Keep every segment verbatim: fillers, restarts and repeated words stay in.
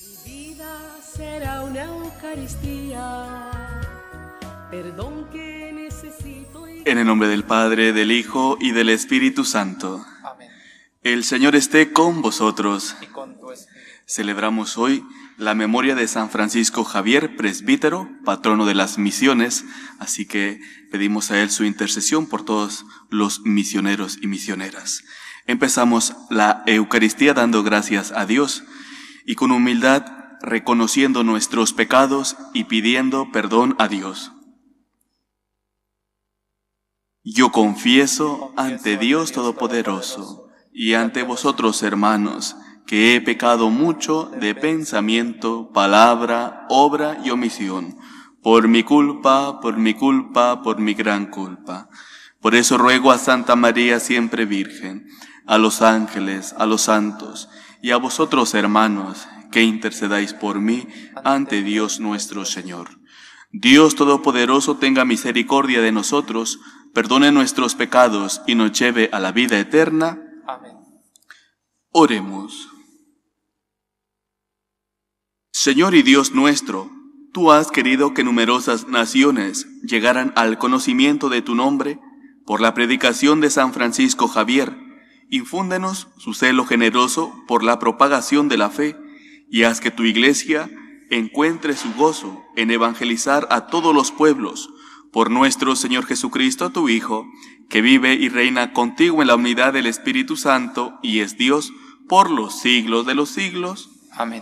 Mi vida será una Eucaristía, perdón que necesito. En el nombre del Padre, del Hijo y del Espíritu Santo. Amén. El Señor esté con vosotros. Y con tu espíritu. Celebramos hoy la memoria de San Francisco Javier, presbítero, patrono de las misiones, así que pedimos a él su intercesión por todos los misioneros y misioneras. Empezamos la Eucaristía dando gracias a Dios y con humildad reconociendo nuestros pecados y pidiendo perdón a Dios. Yo confieso ante Dios Todopoderoso y ante vosotros, hermanos, que he pecado mucho de pensamiento, palabra, obra y omisión, por mi culpa, por mi culpa, por mi gran culpa. Por eso ruego a Santa María siempre Virgen, a los ángeles, a los santos, y a vosotros, hermanos, que intercedáis por mí ante Dios nuestro Señor. Dios Todopoderoso tenga misericordia de nosotros, perdone nuestros pecados y nos lleve a la vida eterna. Amén. Oremos. Señor y Dios nuestro, tú has querido que numerosas naciones llegaran al conocimiento de tu nombre por la predicación de San Francisco Javier. Infúndenos su celo generoso por la propagación de la fe y haz que tu Iglesia encuentre su gozo en evangelizar a todos los pueblos por nuestro Señor Jesucristo, tu Hijo, que vive y reina contigo en la unidad del Espíritu Santo y es Dios por los siglos de los siglos. Amén.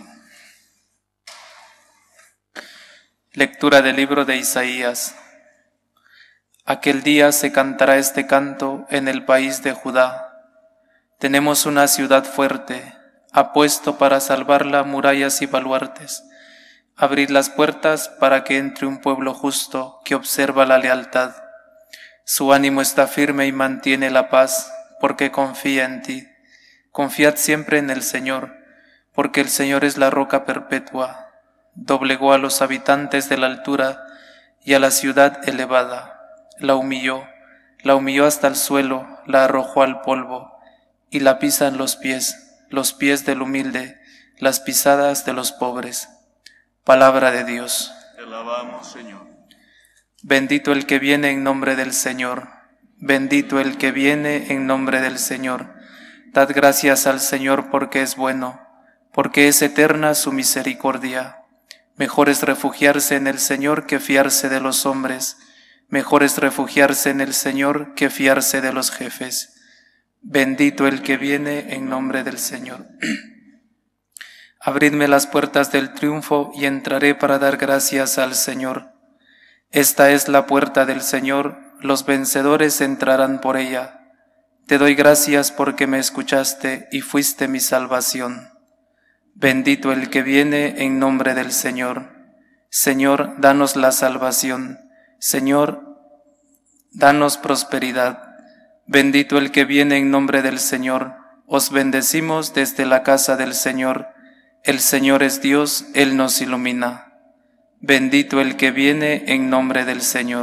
Lectura del libro de Isaías. Aquel día se cantará este canto en el país de Judá. Tenemos una ciudad fuerte, ha puesto para salvarla murallas y baluartes. Abrid las puertas para que entre un pueblo justo que observa la lealtad. Su ánimo está firme y mantiene la paz, porque confía en ti. Confiad siempre en el Señor, porque el Señor es la roca perpetua. Doblegó a los habitantes de la altura y a la ciudad elevada. La humilló, la humilló hasta el suelo, la arrojó al polvo, y la pisan los pies, los pies del humilde, las pisadas de los pobres. Palabra de Dios. Te alabamos, Señor. Bendito el que viene en nombre del Señor. Bendito el que viene en nombre del Señor. Dad gracias al Señor porque es bueno, porque es eterna su misericordia. Mejor es refugiarse en el Señor que fiarse de los hombres. Mejor es refugiarse en el Señor que fiarse de los jefes. Bendito el que viene en nombre del Señor. Abridme las puertas del triunfo y entraré para dar gracias al Señor. Esta es la puerta del Señor, los vencedores entrarán por ella. Te doy gracias porque me escuchaste y fuiste mi salvación. Bendito el que viene en nombre del Señor. Señor, danos la salvación. Señor, danos prosperidad. Bendito el que viene en nombre del Señor. Os bendecimos desde la casa del Señor. El Señor es Dios, Él nos ilumina. Bendito el que viene en nombre del Señor.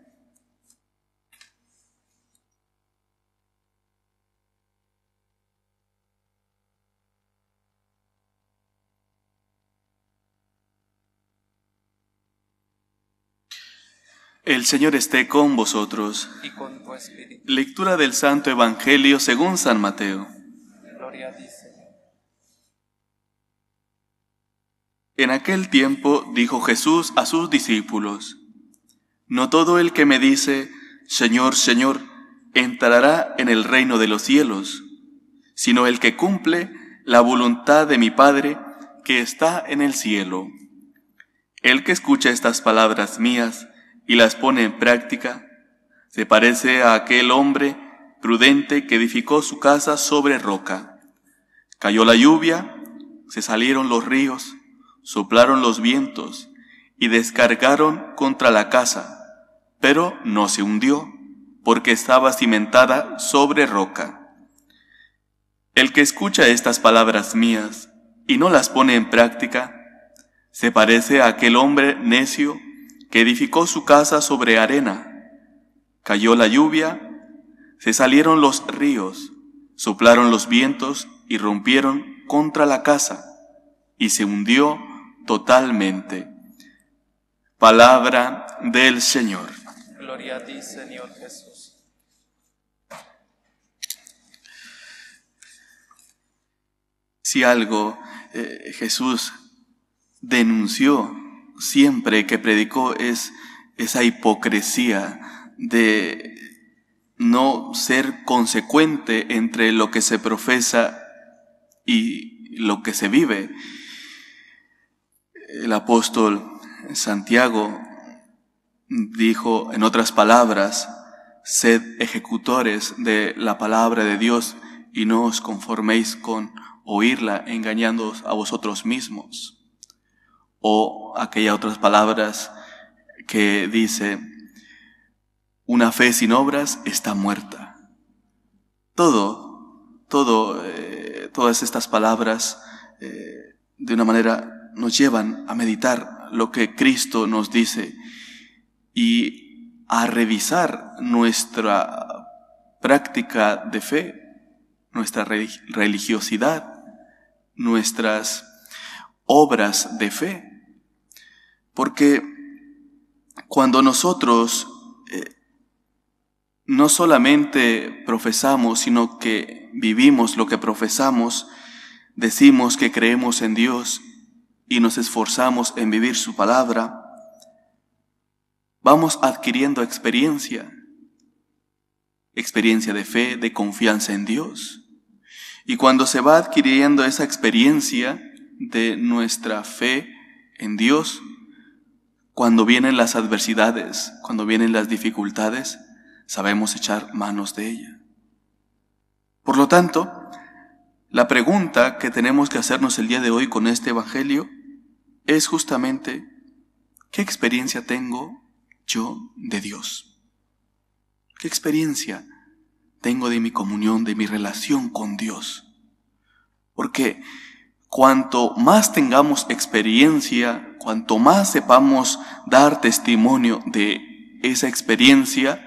El Señor esté con vosotros. Y con tu espíritu. Lectura del Santo Evangelio según San Mateo. Gloria a ti, Señor. En aquel tiempo dijo Jesús a sus discípulos: No todo el que me dice, Señor, Señor, entrará en el reino de los cielos, sino el que cumple la voluntad de mi Padre que está en el cielo. El que escucha estas palabras mías y las pone en práctica, se parece a aquel hombre prudente que edificó su casa sobre roca. Cayó la lluvia, se salieron los ríos, soplaron los vientos y descargaron contra la casa, pero no se hundió, porque estaba cimentada sobre roca. El que escucha estas palabras mías y no las pone en práctica, se parece a aquel hombre necio que edificó su casa sobre arena. Cayó la lluvia, se salieron los ríos, soplaron los vientos y rompieron contra la casa, y se hundió totalmente. Palabra del Señor. Gloria a ti, Señor Jesús. Si algo eh, Jesús denunció siempre que predicó es esa hipocresía de no ser consecuente entre lo que se profesa y lo que se vive. El apóstol Santiago dijo, en otras palabras, sed ejecutores de la palabra de Dios y no os conforméis con oírla engañándoos a vosotros mismos. O aquellas otras palabras que dice, una fe sin obras está muerta. Todo, todo, eh, todas estas palabras eh, de una manera nos llevan a meditar lo que Cristo nos dice y a revisar nuestra práctica de fe, nuestra religiosidad, nuestras obras de fe. Porque cuando nosotros eh, no solamente profesamos, sino que vivimos lo que profesamos, decimos que creemos en Dios y nos esforzamos en vivir su palabra, vamos adquiriendo experiencia, experiencia de fe, de confianza en Dios. Y cuando se va adquiriendo esa experiencia de nuestra fe en Dios, cuando vienen las adversidades, cuando vienen las dificultades, sabemos echar manos de ella. Por lo tanto, la pregunta que tenemos que hacernos el día de hoy con este Evangelio es justamente, ¿qué experiencia tengo yo de Dios? ¿Qué experiencia tengo de mi comunión, de mi relación con Dios? Porque cuanto más tengamos experiencia, cuanto más sepamos dar testimonio de esa experiencia,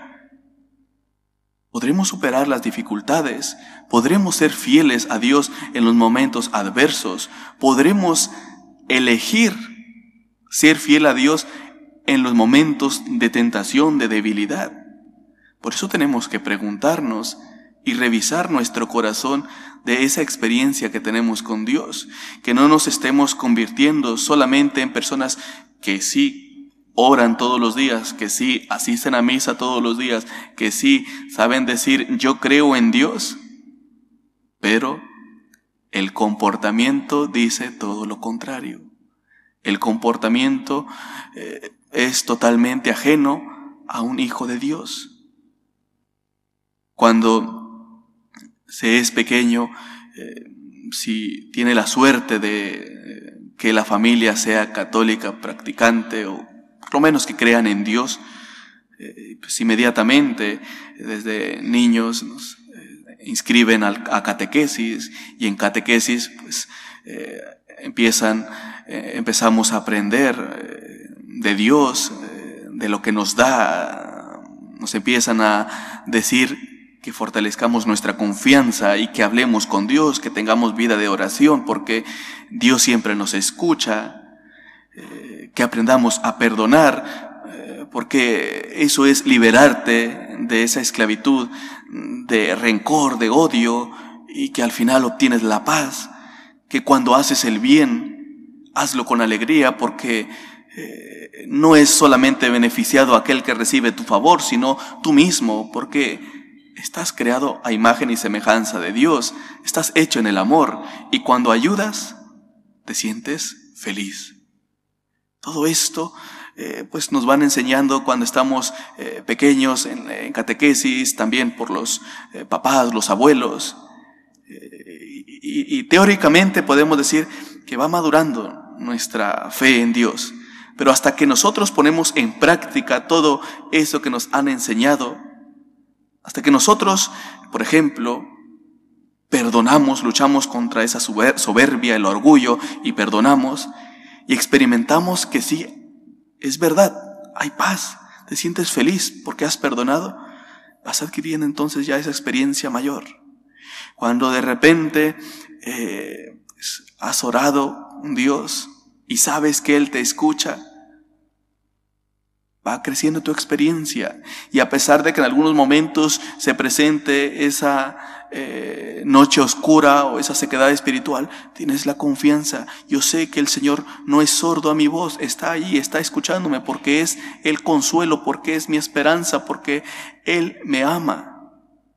podremos superar las dificultades, podremos ser fieles a Dios en los momentos adversos, podremos elegir ser fiel a Dios en los momentos de tentación, de debilidad. Por eso tenemos que preguntarnos y revisar nuestro corazón de esa experiencia que tenemos con Dios, que no nos estemos convirtiendo solamente en personas que sí oran todos los días, que sí asisten a misa todos los días, que sí saben decir yo creo en Dios, pero el comportamiento dice todo lo contrario. El comportamiento eh, es totalmente ajeno a un hijo de Dios. Cuando se es pequeño, eh, si tiene la suerte de eh, que la familia sea católica, practicante o por lo menos que crean en Dios, eh, pues inmediatamente desde niños nos eh, inscriben al, a catequesis y en catequesis pues eh, empiezan, eh, empezamos a aprender eh, de Dios, eh, de lo que nos da, nos empiezan a decir que fortalezcamos nuestra confianza y que hablemos con Dios, que tengamos vida de oración, porque Dios siempre nos escucha, eh, que aprendamos a perdonar, eh, porque eso es liberarte de esa esclavitud, de rencor, de odio, y que al final obtienes la paz, que cuando haces el bien, hazlo con alegría, porque eh, no es solamente beneficiado aquel que recibe tu favor, sino tú mismo, porque estás creado a imagen y semejanza de Dios, estás hecho en el amor, y cuando ayudas, te sientes feliz. Todo esto eh, pues nos van enseñando cuando estamos eh, pequeños en, en catequesis, también por los eh, papás, los abuelos, eh, y, y teóricamente podemos decir que va madurando nuestra fe en Dios, pero hasta que nosotros ponemos en práctica todo eso que nos han enseñado, hasta que nosotros, por ejemplo, perdonamos, luchamos contra esa soberbia, el orgullo, y perdonamos, y experimentamos que sí, es verdad, hay paz, te sientes feliz porque has perdonado, vas adquiriendo entonces ya esa experiencia mayor. Cuando de repente eh, has orado un Dios y sabes que Él te escucha, va creciendo tu experiencia. Y a pesar de que en algunos momentos se presente esa eh, noche oscura o esa sequedad espiritual, tienes la confianza. Yo sé que el Señor no es sordo a mi voz, está ahí, está escuchándome, porque es el consuelo, porque es mi esperanza, porque Él me ama.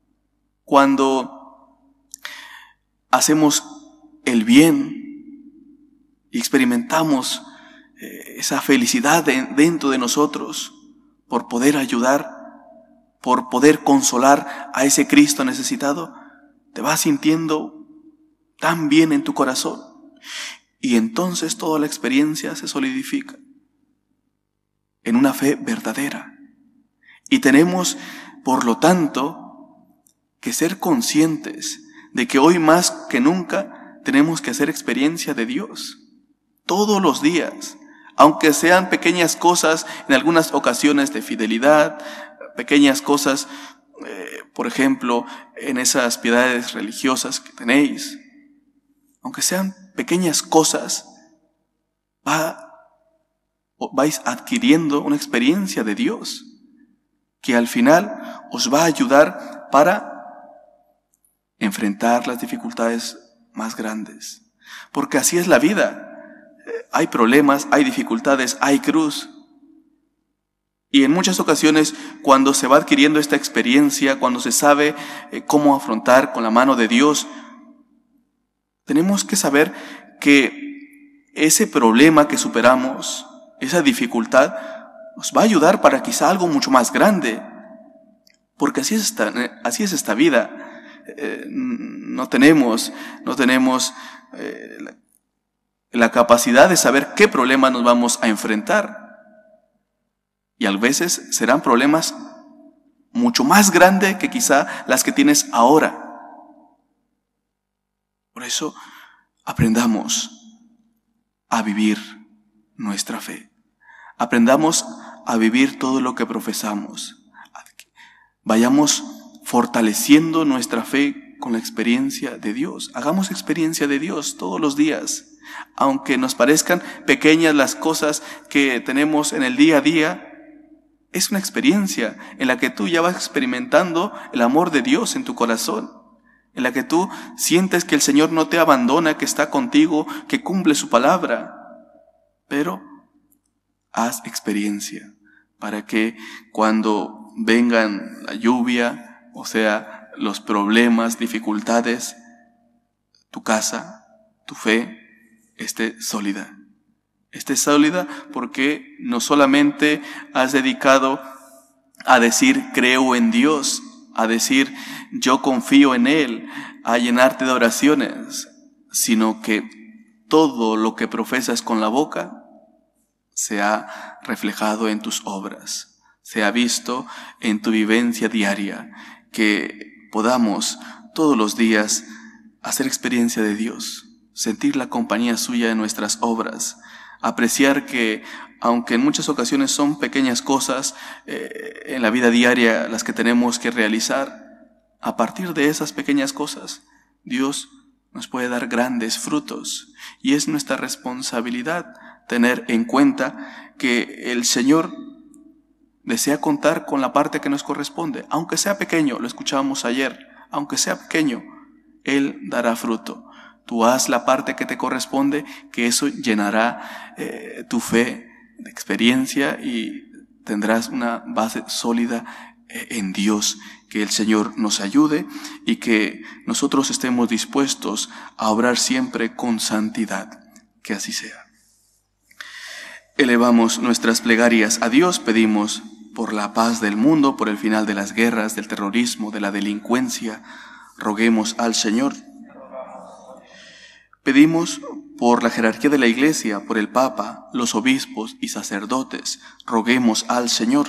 Cuando hacemos el bien y experimentamos esa felicidad de, dentro de nosotros por poder ayudar, por poder consolar a ese Cristo necesitado, te vas sintiendo tan bien en tu corazón y entonces toda la experiencia se solidifica en una fe verdadera. Y tenemos, por lo tanto, que ser conscientes de que hoy más que nunca tenemos que hacer experiencia de Dios todos los días. Aunque sean pequeñas cosas, en algunas ocasiones de fidelidad, pequeñas cosas, eh, por ejemplo, en esas piedades religiosas que tenéis, aunque sean pequeñas cosas, va, vais adquiriendo una experiencia de Dios que al final os va a ayudar para enfrentar las dificultades más grandes. Porque así es la vida. Hay problemas, hay dificultades, hay cruz. Y en muchas ocasiones, cuando se va adquiriendo esta experiencia, cuando se sabe eh, cómo afrontar con la mano de Dios, tenemos que saber que ese problema que superamos, esa dificultad, nos va a ayudar para quizá algo mucho más grande. Porque así es esta, así es esta vida. Eh, no tenemos, no tenemos eh, la, la capacidad de saber qué problemas nos vamos a enfrentar. Y a veces serán problemas mucho más grandes que quizá las que tienes ahora. Por eso, aprendamos a vivir nuestra fe. Aprendamos a vivir todo lo que profesamos. Vayamos fortaleciendo nuestra fe con la experiencia de Dios. Hagamos experiencia de Dios todos los días. Aunque nos parezcan pequeñas las cosas que tenemos en el día a día, es una experiencia en la que tú ya vas experimentando el amor de Dios en tu corazón, en la que tú sientes que el Señor no te abandona, que está contigo, que cumple su palabra. Pero haz experiencia para que cuando vengan la lluvia, o sea, los problemas, dificultades, tu casa, tu fe, esté sólida. Esté sólida porque no solamente has dedicado a decir creo en Dios, a decir yo confío en Él, a llenarte de oraciones, sino que todo lo que profesas con la boca se ha reflejado en tus obras, se ha visto en tu vivencia diaria, que podamos todos los días hacer experiencia de Dios, sentir la compañía suya en nuestras obras, apreciar que, aunque en muchas ocasiones son pequeñas cosas eh, en la vida diaria las que tenemos que realizar, a partir de esas pequeñas cosas, Dios nos puede dar grandes frutos. Y es nuestra responsabilidad tener en cuenta que el Señor desea contar con la parte que nos corresponde, aunque sea pequeño, lo escuchábamos ayer, aunque sea pequeño, Él dará fruto. Tú haz la parte que te corresponde, que eso llenará eh, tu fe de experiencia y tendrás una base sólida eh, en Dios. Que el Señor nos ayude y que nosotros estemos dispuestos a obrar siempre con santidad. Que así sea. Elevamos nuestras plegarias a Dios, pedimos por la paz del mundo, por el final de las guerras, del terrorismo, de la delincuencia. Roguemos al Señor. Pedimos por la jerarquía de la Iglesia, por el Papa, los obispos y sacerdotes. Roguemos al Señor.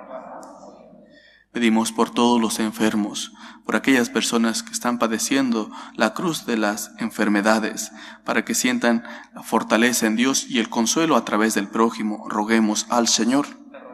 Pedimos por todos los enfermos, por aquellas personas que están padeciendo la cruz de las enfermedades, para que sientan la fortaleza en Dios y el consuelo a través del prójimo. Roguemos al Señor.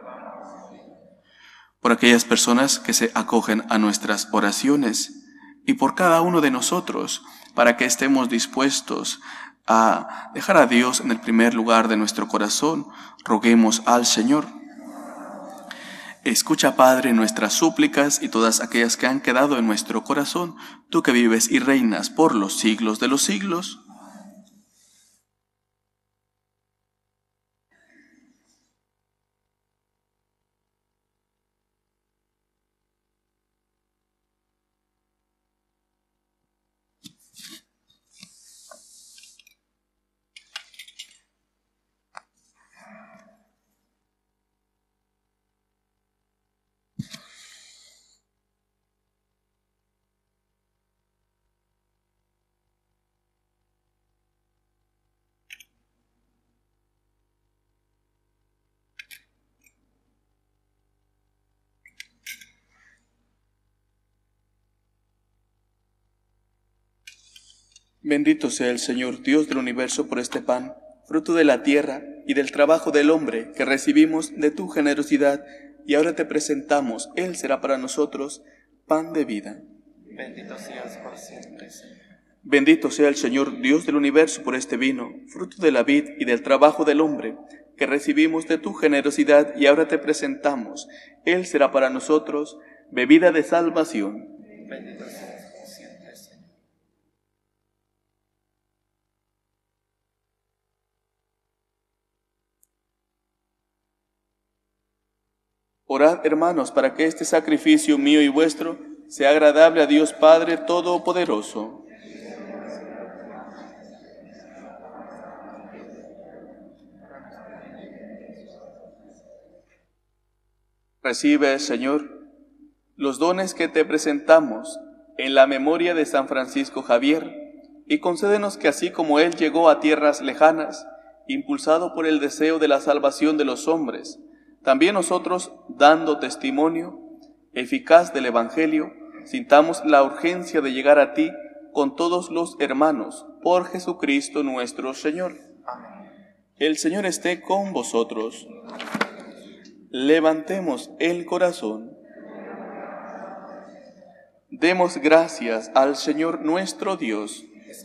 Por aquellas personas que se acogen a nuestras oraciones y por cada uno de nosotros, para que estemos dispuestos a dejar a Dios en el primer lugar de nuestro corazón, roguemos al Señor. Escucha, Padre, nuestras súplicas y todas aquellas que han quedado en nuestro corazón, tú que vives y reinas por los siglos de los siglos. Bendito sea el Señor, Dios del universo, por este pan, fruto de la tierra y del trabajo del hombre, que recibimos de tu generosidad, y ahora te presentamos. Él será para nosotros pan de vida. Bendito seas por siempre, Señor. Bendito sea el Señor, Dios del universo, por este vino, fruto de la vid y del trabajo del hombre, que recibimos de tu generosidad, y ahora te presentamos. Él será para nosotros bebida de salvación. Bendito seas por siempre, Señor. Orad, hermanos, para que este sacrificio mío y vuestro sea agradable a Dios Padre Todopoderoso. Recibe, Señor, los dones que te presentamos en la memoria de San Francisco Javier, y concédenos que así como él llegó a tierras lejanas, impulsado por el deseo de la salvación de los hombres, también nosotros, dando testimonio eficaz del Evangelio, sintamos la urgencia de llegar a ti con todos los hermanos, por Jesucristo nuestro Señor. Amén. El Señor esté con vosotros. Levantemos el corazón. Demos gracias al Señor nuestro Dios.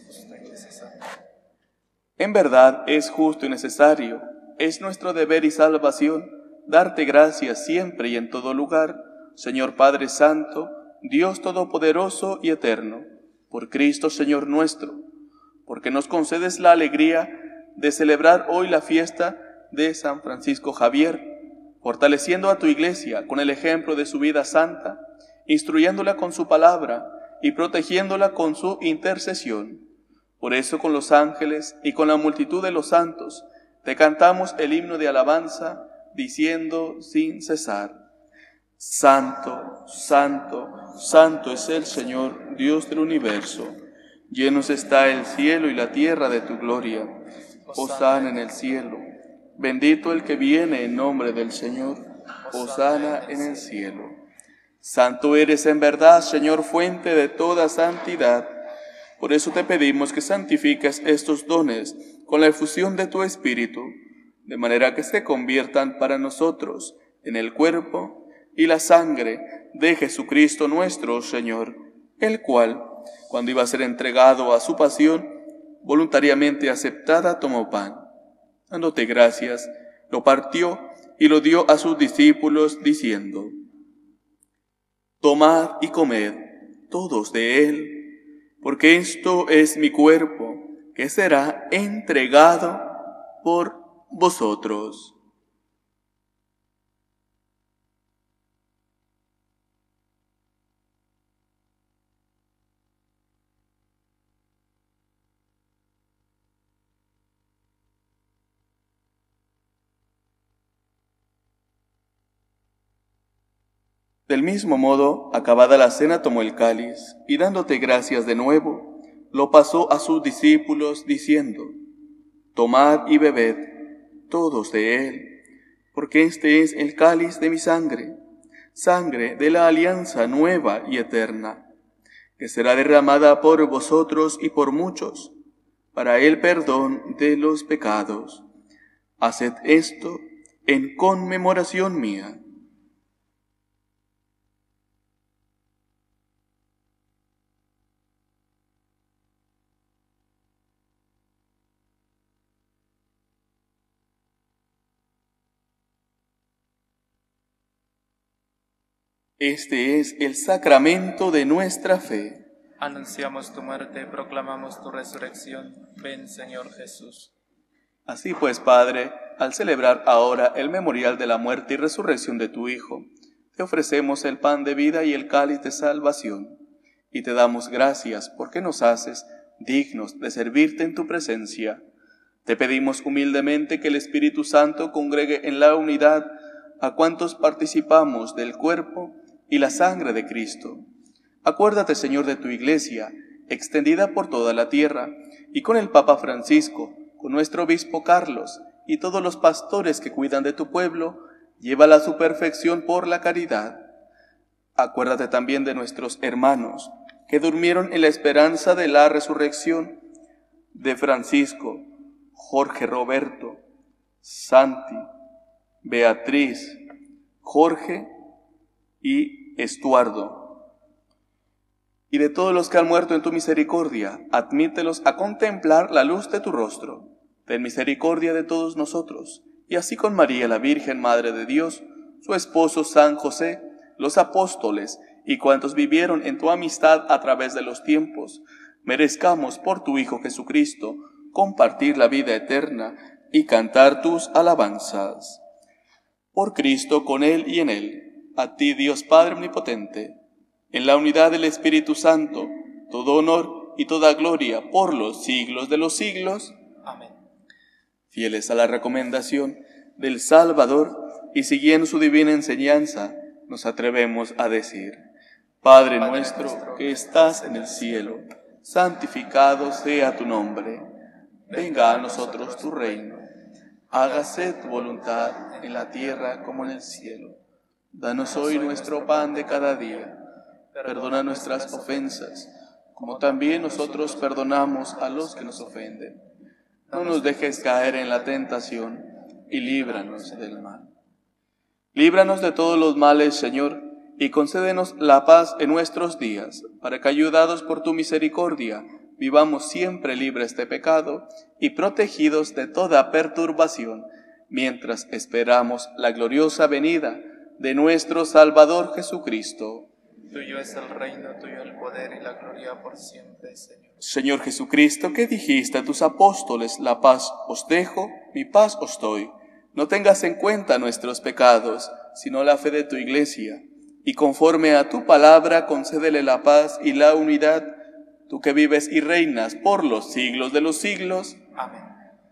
En verdad es justo y necesario, es nuestro deber y salvación, darte gracias siempre y en todo lugar, Señor Padre Santo, Dios Todopoderoso y Eterno, por Cristo Señor nuestro, porque nos concedes la alegría de celebrar hoy la fiesta de San Francisco Javier, fortaleciendo a tu Iglesia con el ejemplo de su vida santa, instruyéndola con su palabra y protegiéndola con su intercesión. Por eso, con los ángeles y con la multitud de los santos, te cantamos el himno de alabanza, diciendo sin cesar: Santo, Santo, Santo es el Señor, Dios del universo. Llenos está el cielo y la tierra de tu gloria. Hosana en el cielo. Bendito el que viene en nombre del Señor. Hosana en el cielo. Santo eres en verdad, Señor, fuente de toda santidad. Por eso te pedimos que santifiques estos dones con la efusión de tu Espíritu, de manera que se conviertan para nosotros en el cuerpo y la sangre de Jesucristo nuestro Señor, el cual, cuando iba a ser entregado a su pasión, voluntariamente aceptada, tomó pan. Dándote gracias, lo partió y lo dio a sus discípulos, diciendo: Tomad y comed todos de él, porque esto es mi cuerpo, que será entregado por vosotros. Del mismo modo, acabada la cena, tomó el cáliz, y dándote gracias de nuevo, lo pasó a sus discípulos, diciendo: Tomad y bebed todos de él, porque este es el cáliz de mi sangre, sangre de la alianza nueva y eterna, que será derramada por vosotros y por muchos, para el perdón de los pecados. Haced esto en conmemoración mía. Este es el sacramento de nuestra fe. Anunciamos tu muerte, proclamamos tu resurrección. Ven, Señor Jesús. Así pues, Padre, al celebrar ahora el memorial de la muerte y resurrección de tu Hijo, te ofrecemos el pan de vida y el cáliz de salvación, y te damos gracias porque nos haces dignos de servirte en tu presencia. Te pedimos humildemente que el Espíritu Santo congregue en la unidad a cuantos participamos del cuerpo y la sangre de Cristo. Acuérdate, Señor, de tu Iglesia, extendida por toda la tierra, y con el Papa Francisco, con nuestro obispo Carlos, y todos los pastores que cuidan de tu pueblo, llévala a su perfección por la caridad. Acuérdate también de nuestros hermanos, que durmieron en la esperanza de la resurrección, de Francisco, Jorge Roberto, Santi, Beatriz, Jorge y Estuardo. Y de todos los que han muerto en tu misericordia, admítelos a contemplar la luz de tu rostro. Ten misericordia de todos nosotros, y así con María, la Virgen Madre de Dios, su esposo San José, los apóstoles y cuantos vivieron en tu amistad a través de los tiempos, merezcamos por tu Hijo Jesucristo compartir la vida eterna y cantar tus alabanzas. Por Cristo, con Él y en Él, a ti, Dios Padre Omnipotente, en la unidad del Espíritu Santo, todo honor y toda gloria por los siglos de los siglos. Amén. Fieles a la recomendación del Salvador y siguiendo su divina enseñanza, nos atrevemos a decir: Padre nuestro que estás en el cielo, santificado sea tu nombre. Venga a nosotros tu reino. Hágase tu voluntad en la tierra como en el cielo. Danos hoy nuestro pan de cada día. Perdona nuestras ofensas, como también nosotros perdonamos a los que nos ofenden. No nos dejes caer en la tentación, y líbranos del mal. Líbranos de todos los males, Señor, y concédenos la paz en nuestros días, para que, ayudados por tu misericordia, vivamos siempre libres de pecado y protegidos de toda perturbación, mientras esperamos la gloriosa venida de nuestro Salvador Jesucristo. Tuyo es el reino, tuyo el poder y la gloria por siempre, Señor. Señor Jesucristo, que dijiste a tus apóstoles: la paz os dejo, mi paz os doy. No tengas en cuenta nuestros pecados, sino la fe de tu Iglesia, y conforme a tu palabra concédele la paz y la unidad, tú que vives y reinas por los siglos de los siglos. Amén.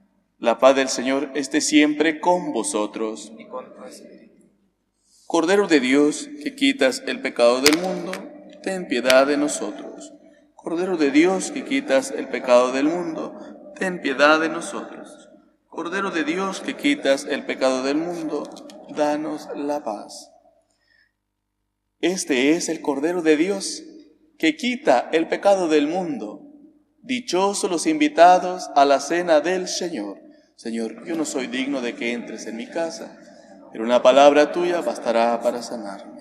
La paz del Señor esté siempre con vosotros. Y con tu espíritu. Cordero de Dios, que quitas el pecado del mundo, ten piedad de nosotros. Cordero de Dios, que quitas el pecado del mundo, ten piedad de nosotros. Cordero de Dios, que quitas el pecado del mundo, danos la paz. Este es el Cordero de Dios, que quita el pecado del mundo. Dichosos los invitados a la cena del Señor. Señor, yo no soy digno de que entres en mi casa, pero una palabra tuya bastará para sanarme.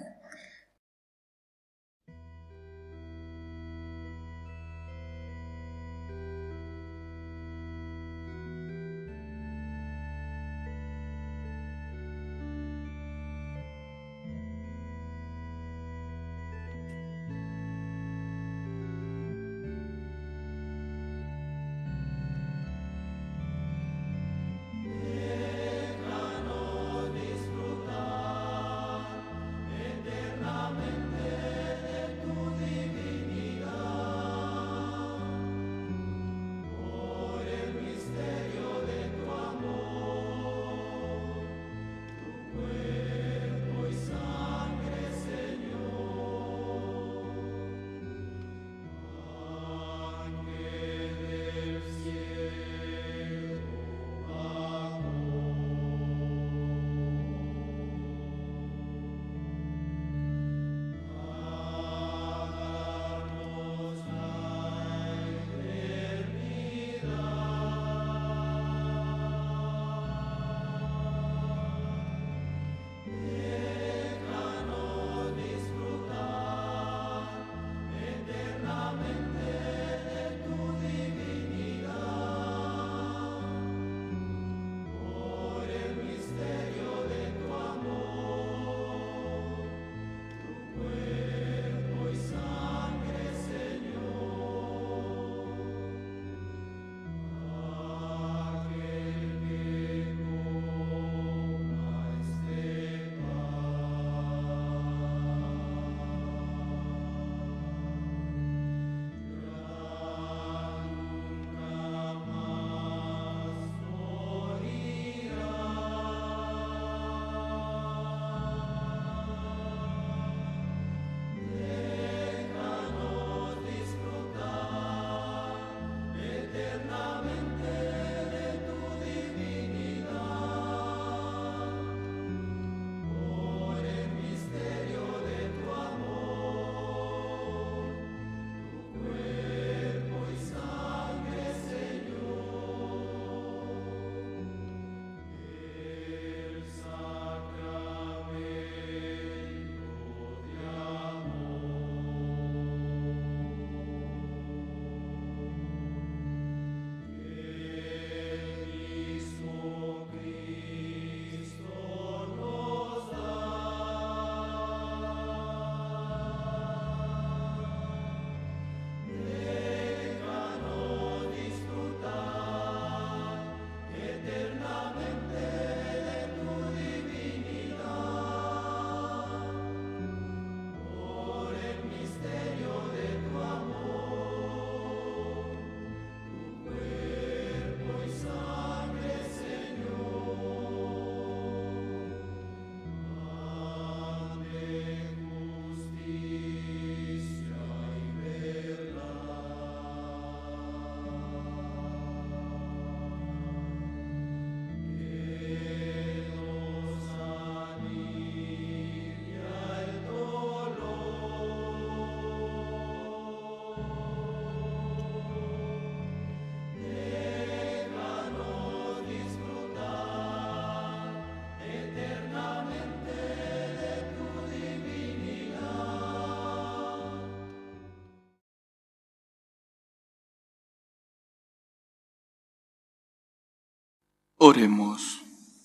Oremos.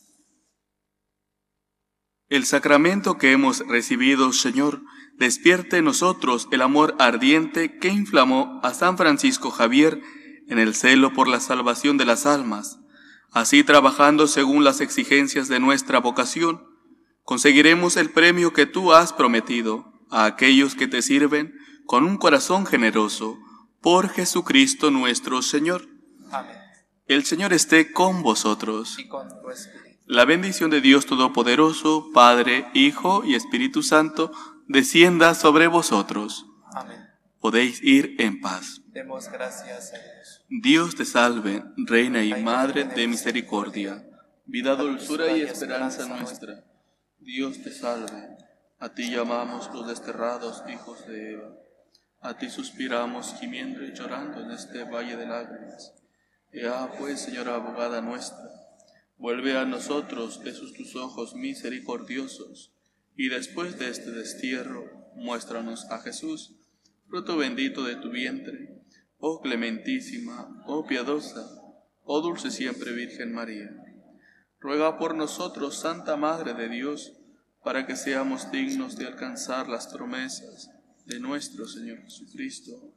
El sacramento que hemos recibido, Señor, despierte en nosotros el amor ardiente que inflamó a San Francisco Javier en el celo por la salvación de las almas. Así, trabajando según las exigencias de nuestra vocación, conseguiremos el premio que tú has prometido a aquellos que te sirven con un corazón generoso, por Jesucristo nuestro Señor. Amén. El Señor esté con vosotros. Y con tu espíritu. La bendición de Dios Todopoderoso, Padre, Hijo y Espíritu Santo, descienda sobre vosotros. Amén. Podéis ir en paz. Demos gracias a Dios. Dios te salve, Reina y Madre de misericordia, vida, dulzura y esperanza nuestra. Dios te salve. A ti llamamos los desterrados hijos de Eva. A ti suspiramos gimiendo y llorando en este valle de lágrimas. Ea pues, Señora abogada nuestra, vuelve a nosotros esos tus ojos misericordiosos, y después de este destierro, muéstranos a Jesús, fruto bendito de tu vientre. Oh clementísima, oh piadosa, oh dulce siempre Virgen María. Ruega por nosotros, Santa Madre de Dios, para que seamos dignos de alcanzar las promesas de nuestro Señor Jesucristo.